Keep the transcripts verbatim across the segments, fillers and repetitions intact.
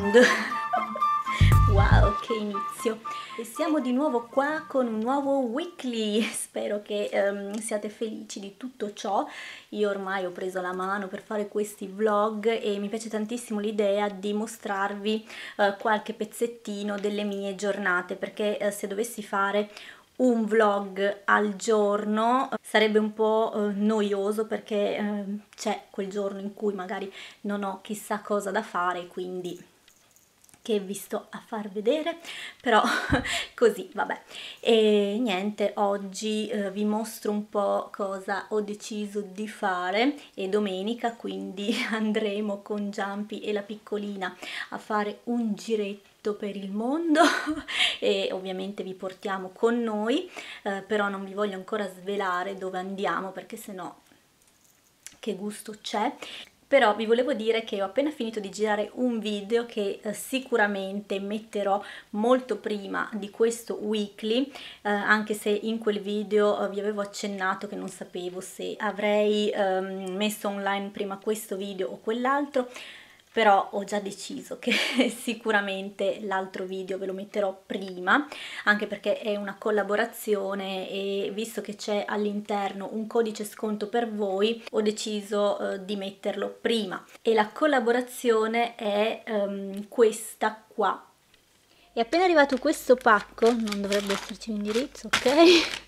mondo. Wow, che inizio! E siamo di nuovo qua con un nuovo weekly. Spero che um, siate felici di tutto ciò. Io ormai ho preso la mano per fare questi vlog e mi piace tantissimo l'idea di mostrarvi uh, qualche pezzettino delle mie giornate, perché uh, se dovessi fare un vlog al giorno sarebbe un po' eh, noioso, perché eh, c'è quel giorno in cui magari non ho chissà cosa da fare, quindi che vi sto a far vedere, però così, vabbè. E niente, oggi eh, vi mostro un po' cosa ho deciso di fare. È domenica, quindi andremo con Giampi e la piccolina a fare un giretto per il mondo e ovviamente vi portiamo con noi, eh, però non vi voglio ancora svelare dove andiamo, perché sennò che gusto c'è. Però vi volevo dire che ho appena finito di girare un video che eh, sicuramente metterò molto prima di questo weekly, eh, anche se in quel video eh, vi avevo accennato che non sapevo se avrei ehm, messo online prima questo video o quell'altro. Però ho già deciso che sicuramente l'altro video ve lo metterò prima, anche perché è una collaborazione e visto che c'è all'interno un codice sconto per voi, ho deciso eh, di metterlo prima. E la collaborazione è um, questa qua. È appena arrivato questo pacco, non dovrebbe esserci l'indirizzo, ok?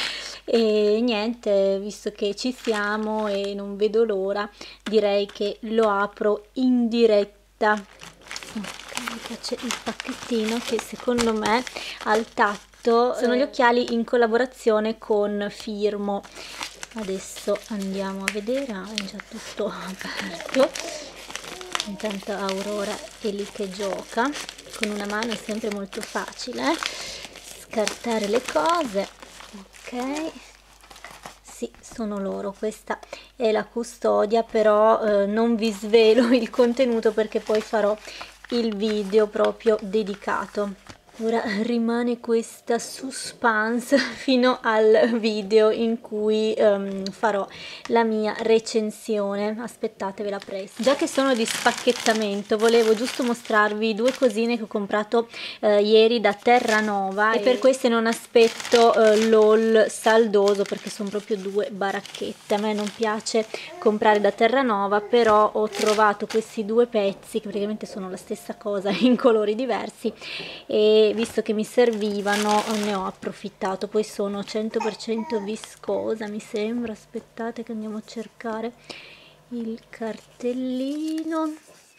E niente, visto che ci siamo e non vedo l'ora, direi che lo apro in diretta. Ok, mi piace il pacchettino che secondo me al tatto sono gli occhiali in collaborazione con Firmo. Adesso andiamo a vedere, ah, è già tutto aperto. Intanto Aurora è lì che gioca, con una mano è sempre molto facile eh? scartare le cose. Ok, sì, sono loro, questa è la custodia, però eh, non vi svelo il contenuto perché poi farò il video proprio dedicato. Ora rimane questa suspense fino al video in cui um, farò la mia recensione. Aspettatevela presto. Già che sono di spacchettamento, volevo giusto mostrarvi due cosine che ho comprato eh, ieri da Terranova, e per queste non aspetto eh, l'haul saldoso, perché sono proprio due baracchette. A me non piace comprare da Terranova, però ho trovato questi due pezzi che praticamente sono la stessa cosa in colori diversi, e visto che mi servivano ne ho approfittato. Poi sono cento per cento viscosa, mi sembra. Aspettate che andiamo a cercare il cartellino.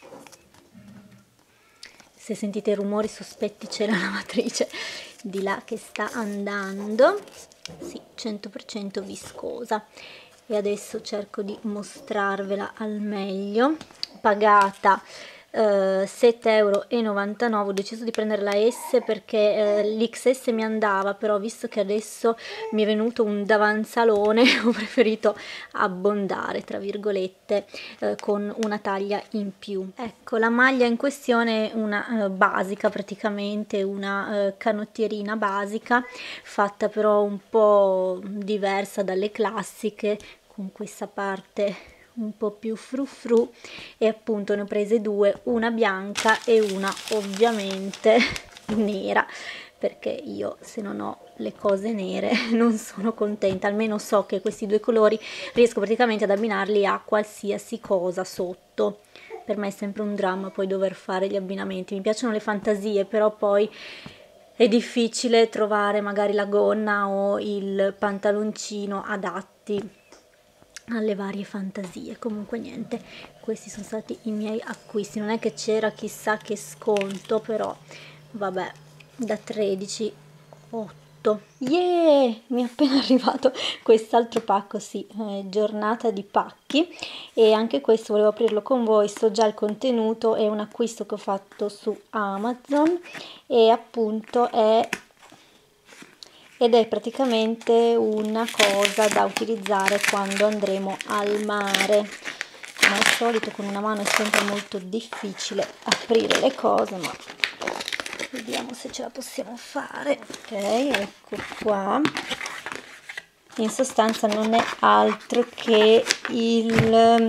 Se sentite rumori sospetti c'è la lavatrice di là che sta andando. Sì, cento per cento viscosa. E adesso cerco di mostrarvela al meglio. Pagata Uh, sette e novantanove euro. Ho deciso di prendere la S perché uh, l'X S mi andava, però visto che adesso mi è venuto un davanzalone ho preferito abbondare tra virgolette uh, con una taglia in più. Ecco, la maglia in questione è una uh, basica, praticamente una uh, canottierina basica, fatta però un po' diversa dalle classiche, con questa parte un po' più frufru, e appunto ne ho prese due, una bianca e una ovviamente nera, perché io se non ho le cose nere non sono contenta. Almeno so che questi due colori riesco praticamente ad abbinarli a qualsiasi cosa sotto. Per me è sempre un dramma poi dover fare gli abbinamenti. Mi piacciono le fantasie, però poi è difficile trovare magari la gonna o il pantaloncino adatti alle varie fantasie. Comunque niente, questi sono stati i miei acquisti. Non è che c'era chissà che sconto, però vabbè, da tredici otto. Yeah, mi è appena arrivato quest'altro pacco, sì, eh, giornata di pacchi, e anche questo volevo aprirlo con voi. So già il contenuto, è un acquisto che ho fatto su Amazon e appunto è ed è praticamente una cosa da utilizzare quando andremo al mare. Come al solito con una mano è sempre molto difficile aprire le cose, ma vediamo se ce la possiamo fare. Ok, ecco qua. In sostanza non è altro che il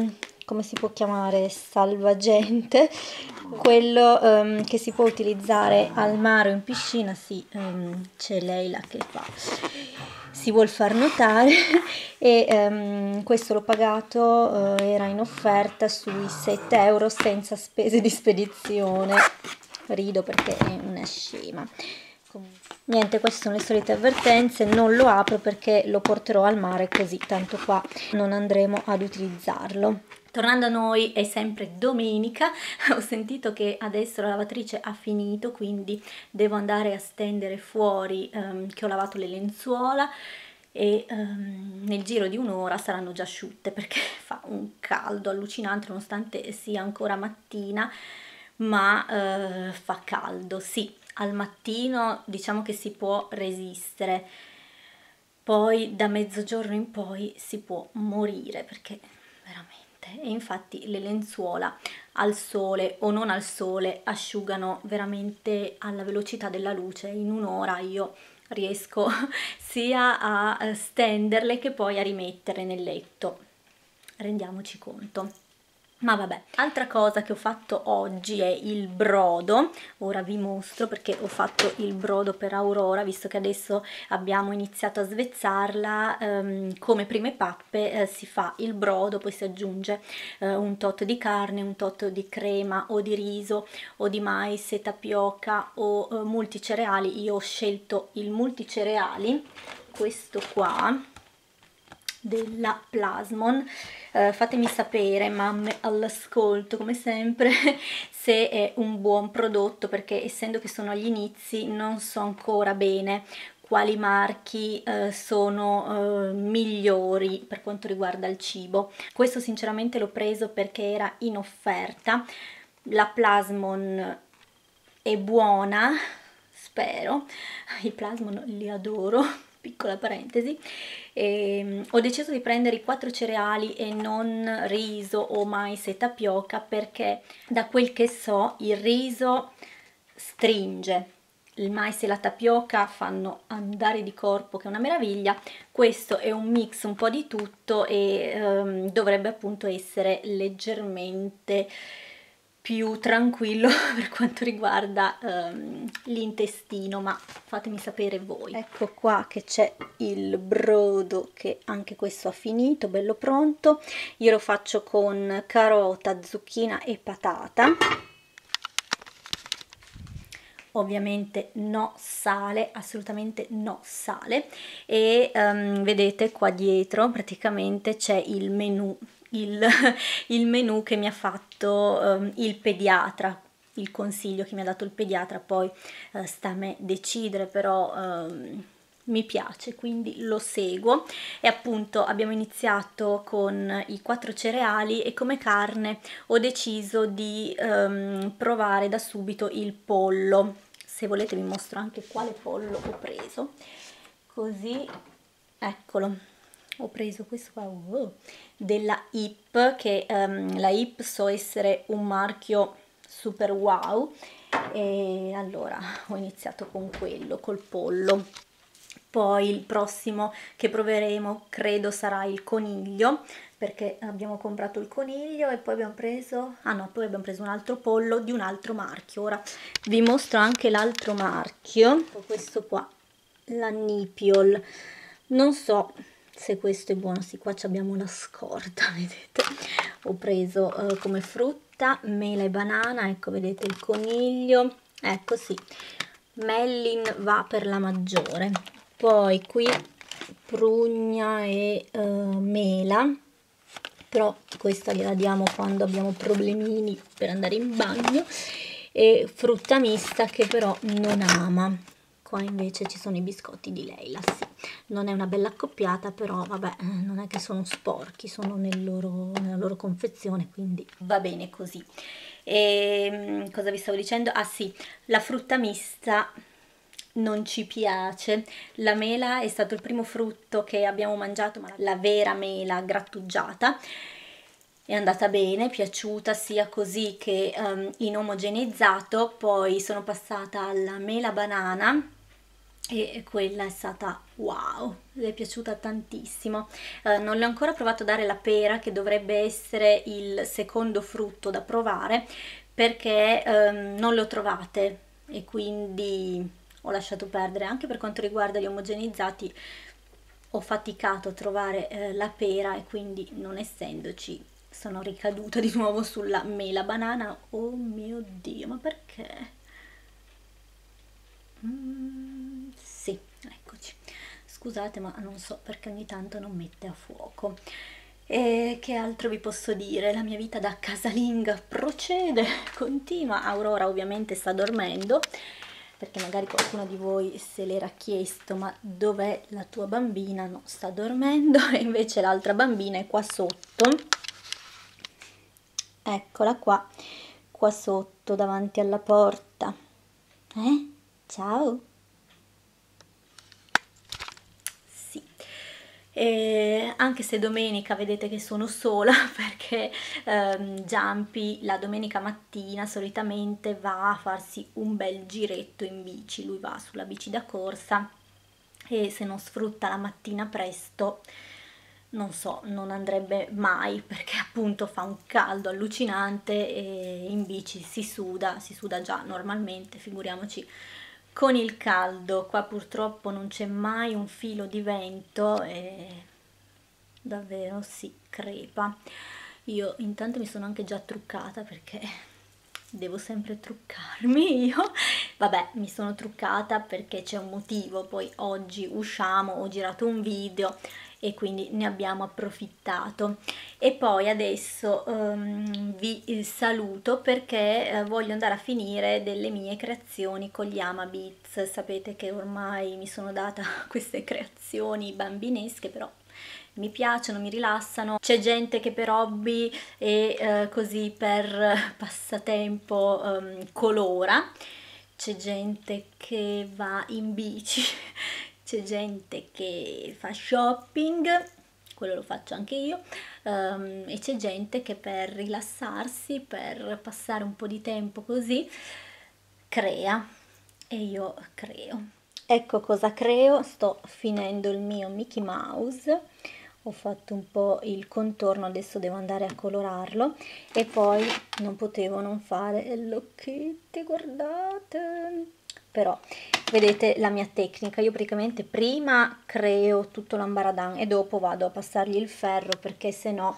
come si può chiamare, salvagente, quello um, che si può utilizzare al mare o in piscina. Sì, um, c'è Leila che fa, si vuol far notare e um, questo l'ho pagato, uh, era in offerta sui sette euro senza spese di spedizione. Rido perché è una scema. Niente, queste sono le solite avvertenze, non lo apro perché lo porterò al mare, così tanto qua non andremo ad utilizzarlo. Tornando a noi, è sempre domenica, ho sentito che adesso la lavatrice ha finito, quindi devo andare a stendere fuori ehm, che ho lavato le lenzuola e ehm, nel giro di un'ora saranno già asciutte perché fa un caldo allucinante nonostante sia ancora mattina, ma eh, fa caldo, sì. Al mattino diciamo che si può resistere, poi da mezzogiorno in poi si può morire perché veramente, e infatti le lenzuola al sole o non al sole asciugano veramente alla velocità della luce. In un'ora io riesco sia a stenderle che poi a rimettere nel letto, rendiamoci conto. Ma vabbè, altra cosa che ho fatto oggi è il brodo. Ora vi mostro perché ho fatto il brodo per Aurora, visto che adesso abbiamo iniziato a svezzarla. Um, come prime pappe eh, si fa il brodo, poi si aggiunge eh, un tot di carne, un tot di crema o di riso o di mais e tapioca o eh, multicereali. Io ho scelto il multicereali, questo qua della Plasmon. Uh, fatemi sapere, mamme all'ascolto come sempre, se è un buon prodotto, perché essendo che sono agli inizi non so ancora bene quali marchi uh, sono uh, migliori per quanto riguarda il cibo. Questo sinceramente l'ho preso perché era in offerta. La Plasmon è buona, spero, i Plasmon li adoro, piccola parentesi. E ho deciso di prendere i quattro cereali e non riso o mais e tapioca perché da quel che so il riso stringe, il mais e la tapioca fanno andare di corpo che è una meraviglia. Questo è un mix un po' di tutto e um, dovrebbe appunto essere leggermente più tranquillo per quanto riguarda um, l'intestino, ma fatemi sapere voi. Ecco qua che c'è il brodo, che anche questo ha finito, bello pronto. Io lo faccio con carota, zucchina e patata. Ovviamente no sale, assolutamente no sale. E um, vedete qua dietro praticamente c'è il menù, il, il menù che mi ha fatto um, il pediatra, il consiglio che mi ha dato il pediatra. Poi uh, sta a me decidere, però um, mi piace, quindi lo seguo. E appunto abbiamo iniziato con i quattro cereali e come carne ho deciso di um, provare da subito il pollo. Se volete vi mostro anche quale pollo ho preso, così eccolo. Ho preso questo qua uh, della I P, che um, la I P so essere un marchio super wow, e allora ho iniziato con quello, col pollo. Poi il prossimo che proveremo credo sarà il coniglio, perché abbiamo comprato il coniglio e poi abbiamo preso, ah no, poi abbiamo preso un altro pollo di un altro marchio. Ora vi mostro anche l'altro marchio, questo qua, la Nipiol. Non so se questo è buono, sì, qua abbiamo la scorta, vedete. Ho preso eh, come frutta mela e banana, ecco, vedete il coniglio, ecco sì, Mellin va per la maggiore. Poi qui prugna e uh, mela, però questa gliela diamo quando abbiamo problemini per andare in bagno, e frutta mista che però non ama. Qua invece ci sono i biscotti di Leila, sì. Non è una bella accoppiata, però vabbè, non è che sono sporchi, sono nel loro, nella loro confezione, quindi va bene così. E cosa vi stavo dicendo? Ah sì, la frutta mista non ci piace. La mela è stato il primo frutto che abbiamo mangiato, ma la vera mela grattugiata è andata bene, è piaciuta sia così che um, in omogeneizzato. Poi sono passata alla mela banana e quella è stata wow, mi è piaciuta tantissimo. Eh, non le ho ancora provato a dare la pera, che dovrebbe essere il secondo frutto da provare, perché ehm, non le ho trovate e quindi ho lasciato perdere. Anche per quanto riguarda gli omogenizzati ho faticato a trovare eh, la pera, e quindi non essendoci sono ricaduta di nuovo sulla mela. Banana, oh mio Dio, ma perché? Mm, sì, eccoci. Scusate, ma non so perché ogni tanto non mette a fuoco. E che altro vi posso dire? La mia vita da casalinga procede, continua. Aurora ovviamente sta dormendo, perché magari qualcuno di voi se l'era chiesto, ma dov'è la tua bambina? No, sta dormendo, e invece l'altra bambina è qua sotto. Eccola qua, qua sotto davanti alla porta. Eh? Ciao. Sì. E anche se domenica vedete che sono sola, perché ehm, Giampi la domenica mattina solitamente va a farsi un bel giretto in bici. Lui va sulla bici da corsa, e se non sfrutta la mattina presto, non so, non andrebbe mai, perché appunto fa un caldo allucinante e in bici si suda, si suda già normalmente, figuriamoci con il caldo. Qua purtroppo non c'è mai un filo di vento e davvero si crepa. Io intanto mi sono anche già truccata, perché devo sempre truccarmi io. Vabbè, mi sono truccata perché c'è un motivo. Poi oggi usciamo, ho girato un video e quindi ne abbiamo approfittato. E poi adesso um, vi saluto, perché eh, voglio andare a finire delle mie creazioni con gli Ama Beats. Sapete che ormai mi sono data queste creazioni bambinesche, però mi piacciono, mi rilassano. C'è gente che per hobby e eh, così per passatempo um, colora, c'è gente che va in bici, c'è gente che fa shopping, quello lo faccio anche io, um, e c'è gente che per rilassarsi, per passare un po' di tempo così, crea, e io creo. Ecco cosa creo: sto finendo il mio Mickey Mouse, ho fatto un po' il contorno, adesso devo andare a colorarlo, e poi non potevo non fare l'occhiette, guardate. Però vedete la mia tecnica: io praticamente prima creo tutto l'ambaradan e dopo vado a passargli il ferro, perché se no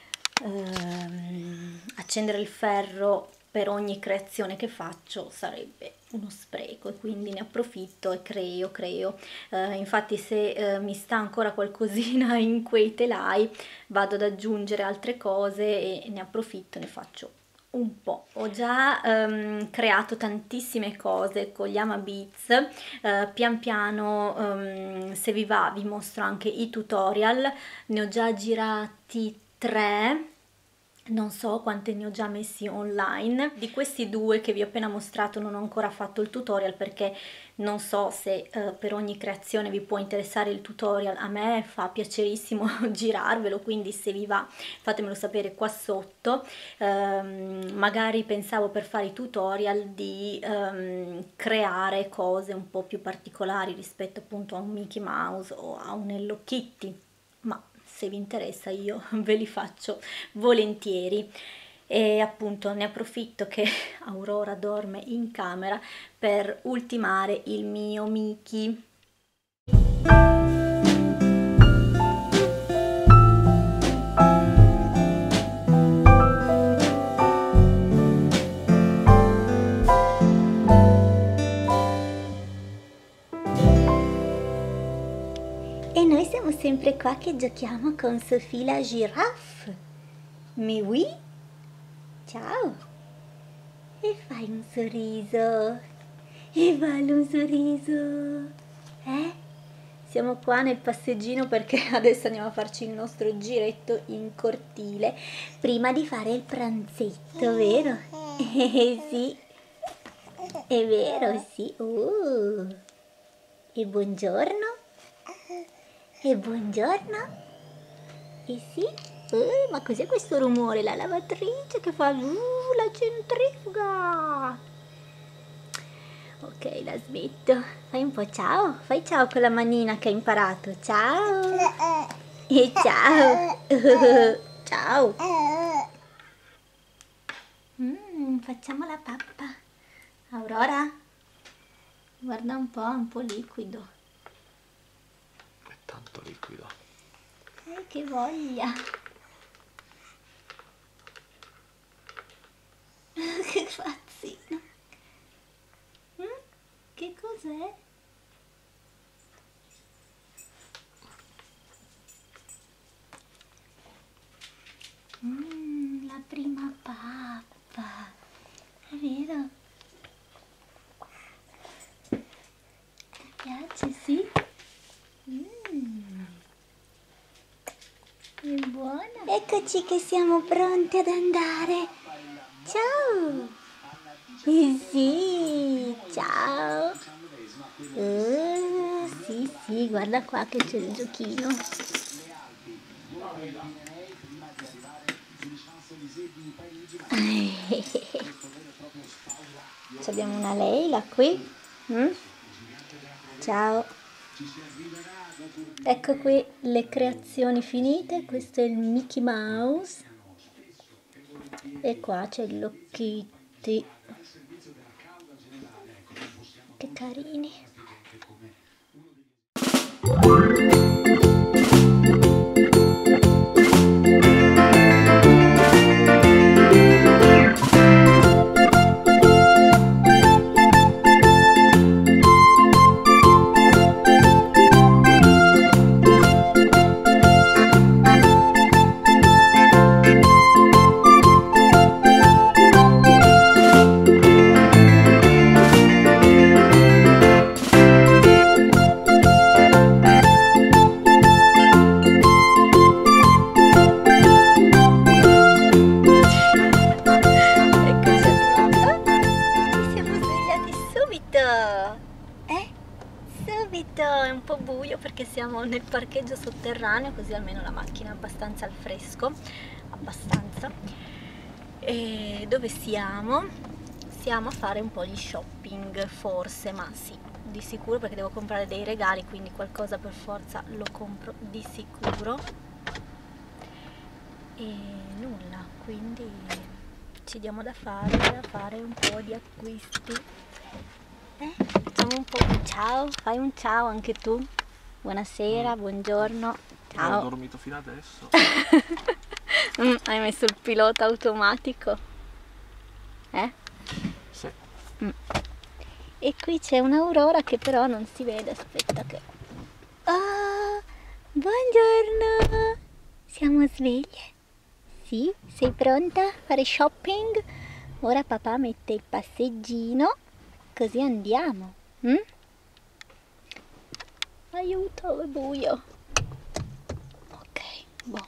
ehm, accendere il ferro per ogni creazione che faccio sarebbe uno spreco, e quindi ne approfitto e creo, creo. Eh, infatti se eh, mi sta ancora qualcosina in quei telai, vado ad aggiungere altre cose e ne approfitto, ne faccio un po'. Ho già ehm, creato tantissime cose con gli Ama Beats, eh, pian piano, ehm, se vi va vi mostro anche i tutorial. Ne ho già girati tre, non so quante ne ho già messi online. Di questi due che vi ho appena mostrato non ho ancora fatto il tutorial, perché non so se eh, per ogni creazione vi può interessare il tutorial. A me fa piacerissimo girarvelo, quindi se vi va fatemelo sapere qua sotto. Ehm, magari pensavo, per fare i tutorial, di ehm, creare cose un po' più particolari rispetto appunto a un Mickey Mouse o a un Hello Kitty, ma se vi interessa io ve li faccio volentieri. E appunto ne approfitto che Aurora dorme in camera per ultimare il mio Mickey. E noi siamo sempre qua che giochiamo con Sophie la giraffe. Mais oui? Ciao! E fai un sorriso. E ballo un sorriso. Eh? Siamo qua nel passeggino perché adesso andiamo a farci il nostro giretto in cortile prima di fare il pranzetto, vero? Eh sì, è vero, sì. Uh. E buongiorno. E buongiorno. E sì. Uh, ma cos'è questo rumore? La lavatrice che fa uh, la centrifuga. Ok, la smetto. Fai un po' ciao. Fai ciao con la manina che hai imparato. Ciao. E ciao. Ciao. Mm, facciamo la pappa. Aurora, guarda un po', è un po' liquido. È tanto liquido. Eh, che voglia. Che fazzino. Mm? Che cos'è? Mm, la prima pappa. È vero? Ti piace, sì? Mm. È buona. Eccoci che siamo pronti ad andare. Ciao. Eh sì, ciao. Uh, sì, sì, guarda qua che c'è il giochino. Abbiamo una Leila qui. Mm? Ciao. Ecco qui le creazioni finite. Questo è il Mickey Mouse. E qua c'è lo Kitty. Che carini. È un po' buio perché siamo nel parcheggio sotterraneo, così almeno la macchina è abbastanza al fresco, abbastanza. E dove siamo? Siamo a fare un po' di shopping, forse, ma sì, di sicuro, perché devo comprare dei regali, quindi qualcosa per forza lo compro di sicuro. E nulla, quindi ci diamo da fare, da fare un po' di acquisti. Eh? Facciamo un po'. Ciao, fai un ciao anche tu. Buonasera, mm. Buongiorno. Ciao. Ho dormito fino adesso. mm, hai messo il pilota automatico? Eh? Sì. Mm. E qui c'è un'aurora che però non si vede, aspetta che... Oh, buongiorno! Siamo sveglie? Sì? Sei pronta a fare shopping? Ora papà mette il passeggino. Così andiamo. Mm? Aiuto, è buio. Ok, boh.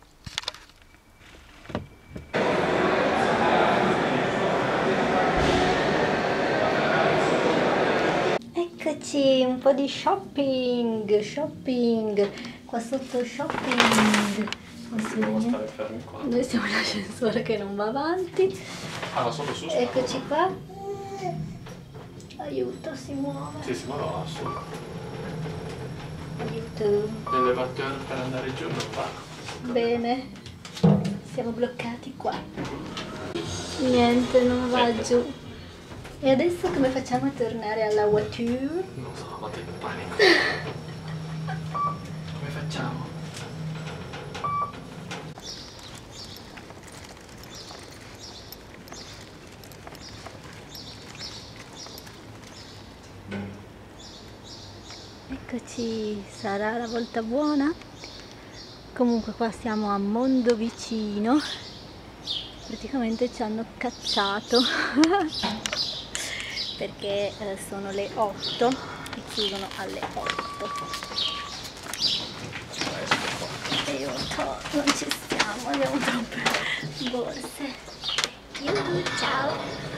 Eccoci, un po' di shopping, shopping. Qua sotto shopping. Devo stare fermi qua. Noi siamo in ascensore che non va avanti. Ah, sono su. Eccoci qua. Aiuto, si muove. Sì, si muove su. Aiuto. L'elevatore per andare giù non va. Bene. Siamo bloccati qua. Niente, non va Niente. giù. E adesso come facciamo a tornare alla voiture? Non so, vado in panico. Come facciamo? Eccoci, sarà la volta buona? Comunque qua siamo a Mondovicino, praticamente ci hanno cacciato perché eh, sono le otto e chiudono alle otto. Aiuto, non ci stiamo, abbiamo troppe borse. Aiuto, ciao!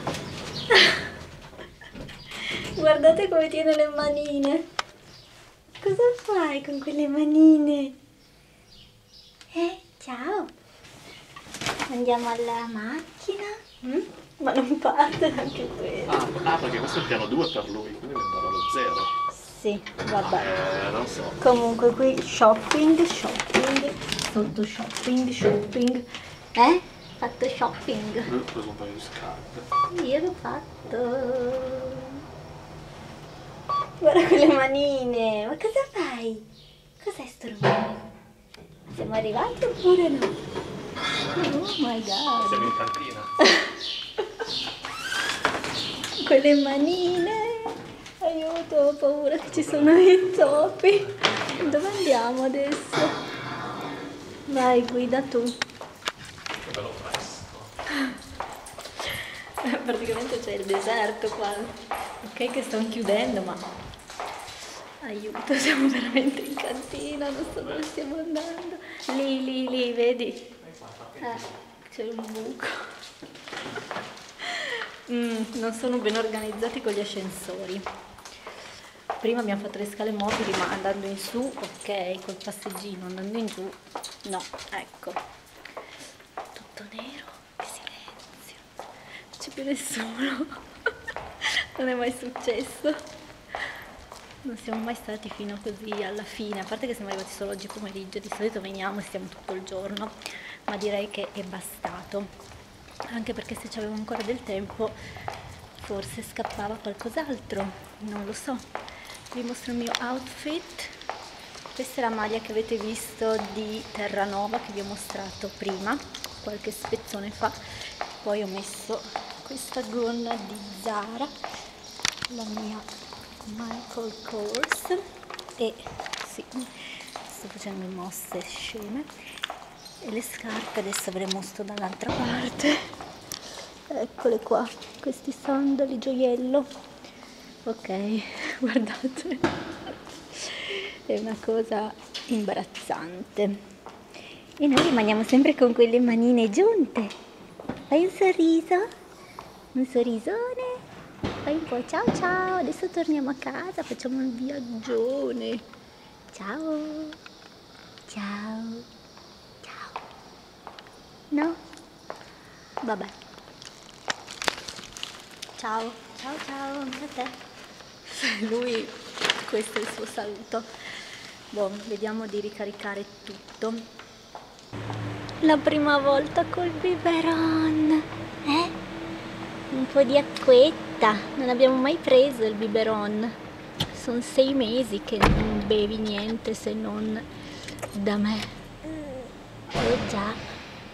Guardate come tiene le manine. Cosa fai con quelle manine? Eh, ciao. Andiamo alla macchina. Mm? Ma non parte anche quello. Ah, ah, perché questo è il piano due per lui, quindi mi darò lo zero. Sì, vabbè. Eh, non so. Comunque qui shopping, shopping, sotto shopping, shopping. Eh? Fatto shopping. Io ho preso un paio di scarpe. Io l'ho fatto. Guarda quelle manine. Ma cosa fai? Cos'è sto rumore? Siamo arrivati oppure no? Oh my god. Siamo in cantina. Quelle manine. Aiuto, ho paura che ci sono i topi. Dove andiamo adesso? Vai, guida tu. Che bello fresco. Praticamente c'è il deserto qua. Ok che stanno chiudendo, ma aiuto, siamo veramente in cantina, non so dove stiamo andando. Lì, lì, lì, vedi? Eh, c'è un buco. Mm, non sono ben organizzati con gli ascensori. Prima abbiamo fatto le scale mobili, ma andando in su, ok, col passeggino, andando in giù, no, ecco. Tutto nero, che silenzio, non c'è più nessuno. Non è mai successo. Non siamo mai stati fino a così alla fine, a parte che siamo arrivati solo oggi pomeriggio, di solito veniamo e stiamo tutto il giorno, ma direi che è bastato, anche perché se c'avevo ancora del tempo forse scappava qualcos'altro, non lo so. Vi mostro il mio outfit. Questa è la maglia che avete visto di Terranova che vi ho mostrato prima, qualche spezzone fa. Poi ho messo questa gonna di Zara, la mia Michael Kors, e sì, sto facendo mosse sceme, e le scarpe adesso ve le mostro dall'altra parte. Eccole qua, questi sandali gioiello. Ok, guardate, è una cosa imbarazzante. E noi rimaniamo sempre con quelle manine giunte. Fai un sorriso, un sorrisone, fai un po' ciao ciao, adesso torniamo a casa, facciamo un viaggione. Ciao, ciao, ciao. No? Vabbè. Ciao, ciao ciao, anche a te. Lui, questo è il suo saluto. Boh, vediamo di ricaricare tutto. La prima volta col biberon, eh? Un po' di acquetta, non abbiamo mai preso il biberon. Sono sei mesi che non bevi niente se non da me. Oh già.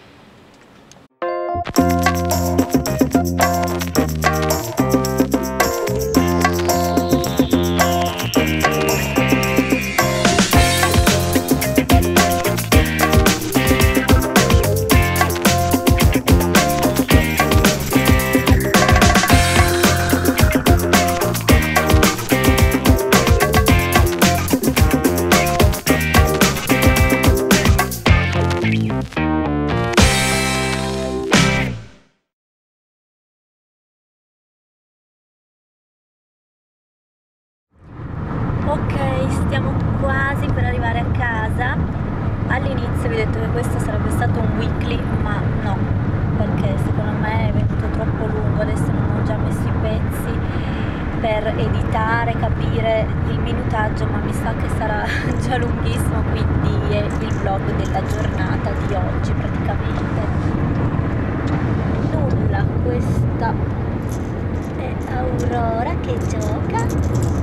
Ok, stiamo quasi per arrivare a casa. All'inizio vi ho detto che questo sarebbe stato un weekly, ma no, perché secondo me è venuto troppo lungo. Adesso non ho già messo i pezzi per editare, capire il minutaggio, ma mi sa che sarà già lunghissimo, quindi è il vlog della giornata di oggi praticamente. Nulla, questa è Aurora che gioca.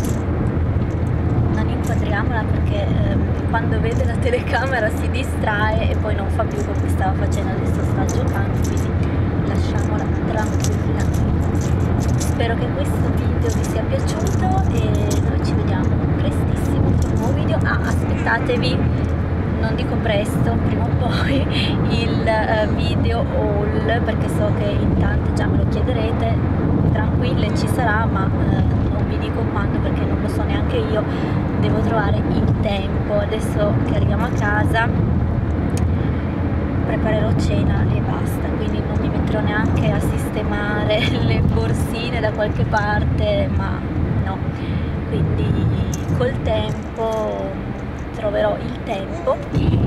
Non inquadriamola perché ehm, quando vede la telecamera si distrae e poi non fa più come stava facendo, adesso sta giocando, quindi lasciamola tranquilla. Spero che questo video vi sia piaciuto e noi ci vediamo prestissimo con un nuovo video. Ah, aspettatevi, non dico presto, prima o poi il uh, video haul, perché so che in tante già me lo chiederete. Tranquille, ci sarà, ma uh, non vi dico quando perché non lo so neanche io, devo trovare il tempo. Adesso che arriviamo a casa preparerò cena e basta, quindi non mi metterò neanche a sistemare le borsine da qualche parte, ma no, quindi col tempo troverò il tempo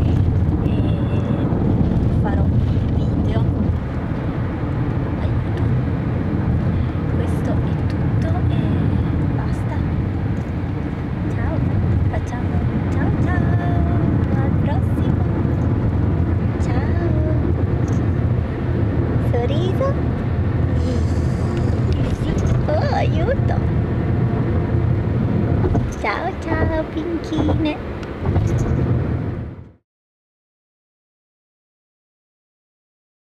e farò il video. Aiuto. Sì. Oh, aiuto! Ciao ciao pinchine!